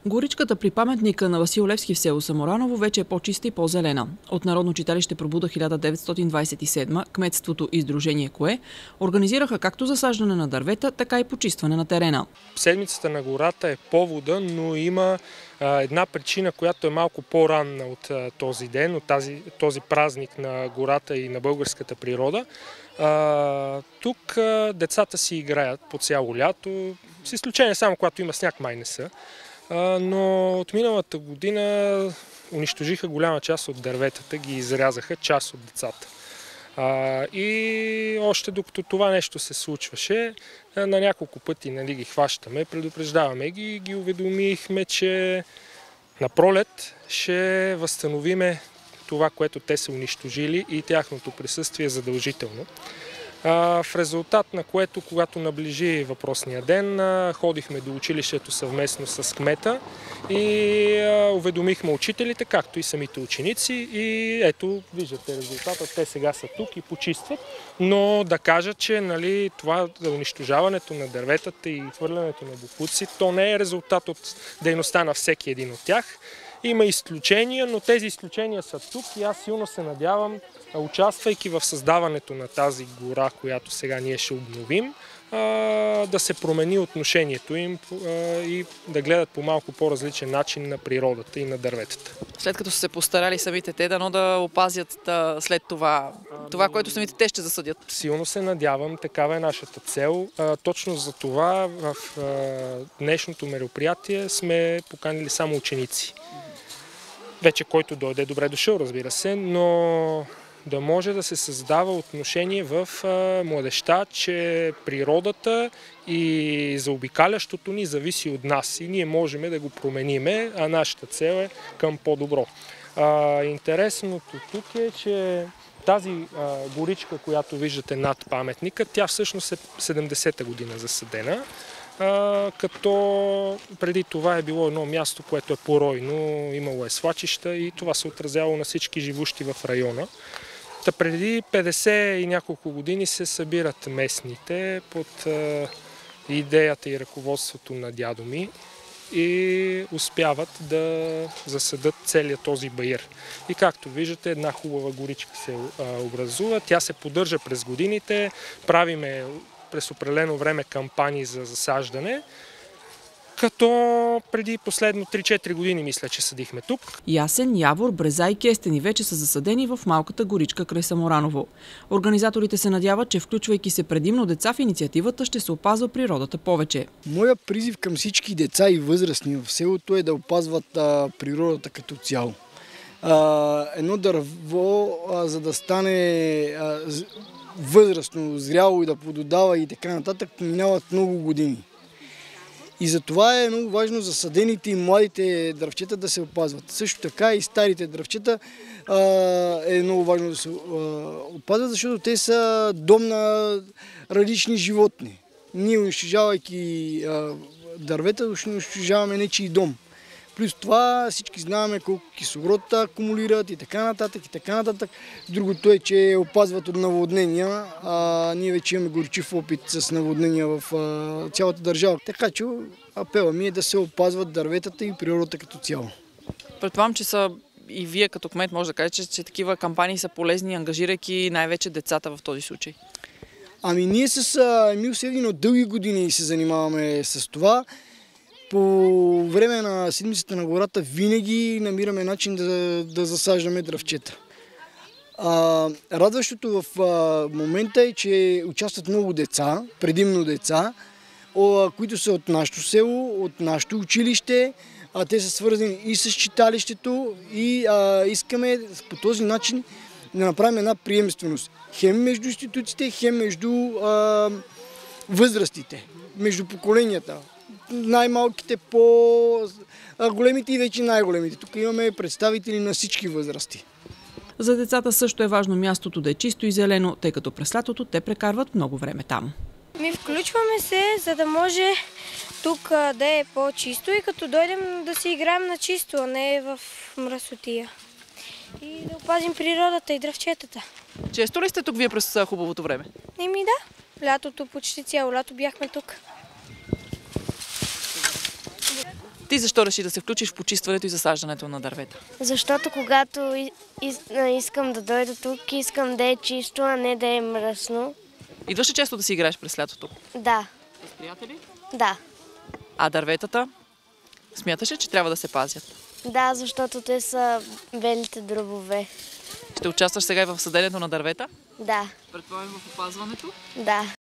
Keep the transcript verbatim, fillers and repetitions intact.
Горичката при паметника на Васил Левски в село Самораново вече е по-чиста и по-зелена. От Народно читалище Пробуда хиляда деветстотин двадесет и седма, кметството и Сдружение Кое организираха както засаждане на дървета, така и почистване на терена. Седмицата на гората е повода, но има а, една причина, която е малко по-ранна от а, този ден, от тази, този празник на гората и на българската природа. А, тук а, децата си играят по цяло лято, с изключение само когато има сняг, май не са. Но от миналата година унищожиха голяма част от дърветата, ги изрязаха част от децата. И още докато това нещо се случваше, на няколко пъти, нали, ги хващаме, предупреждаваме ги и ги уведомихме, че на пролет ще възстановиме това, което те са унищожили и тяхното присъствие е задължително. В резултат на което, когато наближи въпросния ден, ходихме до училището съвместно с кмета и уведомихме учителите, както и самите ученици. И ето, виждате резултата, те сега са тук и почистват, но да кажа, че нали, това унищожаването на дърветата и хвърлянето на боклуци, то не е резултат от дейността на всеки един от тях. Има изключения, но тези изключения са тук и аз силно се надявам, участвайки в създаването на тази гора, която сега ние ще обновим, да се промени отношението им и да гледат по малко по-различен начин на природата и на дърветата. След като са се постарали самите те, дано да опазят след това, това, което самите те ще засъдят. Силно се надявам, такава е нашата цел. Точно за това в днешното мероприятие сме поканили само ученици. Вече който дойде, добре дошъл, разбира се, но да може да се създава отношение в младежта, че природата и заобикалящото ни зависи от нас и ние можем да го промениме, а нашата цел е към по-добро. Интересното тук е, че тази а, горичка, която виждате над паметника, тя всъщност е седемдесета година засадена. Uh, като преди това е било едно място, което е поройно, имало е свлачища и това се отразяло на всички живущи в района. Та преди петдесет и няколко години се събират местните под uh, идеята и ръководството на дядо ми и успяват да засадат целият този баир. И както виждате, една хубава горичка се uh, образува, тя се поддържа през годините, правиме през определено време кампании за засаждане, като преди последно три-четири години мисля, че съдихме тук. Ясен, явор, бреза и кестени вече са засадени в малката горичка край Самораново. Организаторите се надяват, че включвайки се предимно деца в инициативата, ще се опазва природата повече. Моя призив към всички деца и възрастни в селото е да опазват а, природата като цяло. А, едно дърво, а, за да стане а, възрастно, зряло и да плододава и така нататък, минават много години. И затова е много важно засадените и младите дръвчета да се опазват. Също така и старите дръвчета а, е много важно да се а, опазват, защото те са дом на различни животни. Ние, унищожавайки а, дървета, унищожаваме нечий дом. Плюс това всички знаем колко кислород акумулират и така нататък и така нататък. Другото е, че опазват от наводнения. А, ние вече имаме горчив опит с наводнения в а, цялата държава. Така че апела ми е да се опазват дърветата и природата като цяло. Предполагам, че са и вие като кмет може да кажете, че, че такива кампании са полезни, ангажирайки най-вече децата в този случай. Ами ние с Емил Севдин от дълги години се занимаваме с това. По време на седмицата на гората винаги намираме начин да, да засаждаме дръвчета. А, радващото в а, момента е, че участват много деца, предимно деца, о, които са от нашето село, от нашето училище. А, те са свързани и с читалището и а, искаме по този начин да направим една приемственост. Хем между институциите, хем между а, възрастите, между поколенията. Най-малките по големите и вече най-големите. Тук имаме представители на всички възрасти. За децата също е важно мястото да е чисто и зелено, тъй като през лятото те прекарват много време там. Ми включваме се, за да може тук да е по-чисто и като дойдем да си играем на чисто, а не в мръсотия. И да опазим природата и дръвчетата. Често ли сте тук вие през хубавото време? Еми да, лятото почти цяло лято бяхме тук. Ти защо реши да се включиш в почистването и засаждането на дървета? Защото когато из, искам да дойда тук, искам да е чисто, а не да е мръсно. Идваш ли често да си играеш през лятото? Да. С приятели? Да. А дърветата? Смяташ ли, че трябва да се пазят? Да, защото те са белите дробове. Ще участваш сега и в съденето на дървета? Да. Предполагам в опазването? Да.